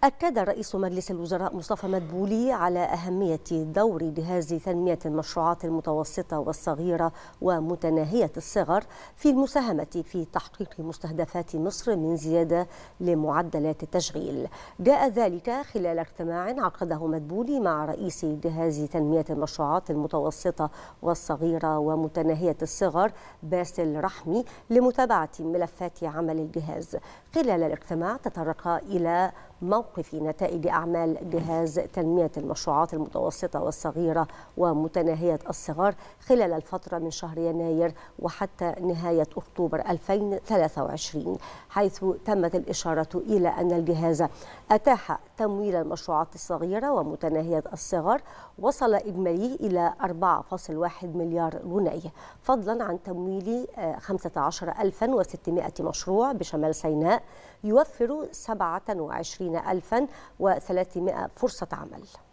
أكد رئيس مجلس الوزراء مصطفى مدبولي على أهمية دور جهاز تنمية المشروعات المتوسطة والصغيرة ومتناهية الصغر في المساهمة في تحقيق مستهدفات مصر من زيادة لمعدلات التشغيل. جاء ذلك خلال اجتماع عقده مدبولي مع رئيس جهاز تنمية المشروعات المتوسطة والصغيرة ومتناهية الصغر باسل رحمي لمتابعة ملفات عمل الجهاز. خلال الاجتماع تطرق إلى موقف نتائج أعمال جهاز تنمية المشروعات المتوسطة والصغيرة ومتناهية الصغر خلال الفترة من شهر يناير وحتى نهاية أكتوبر 2023، حيث تمت الإشارة إلى أن الجهاز أتاح تمويل المشروعات الصغيرة ومتناهية الصغر وصل إجماليه إلى 4.1 مليار جنيه، فضلا عن تمويل 15,600 مشروع بشمال سيناء يوفر 27,300 فرصة عمل.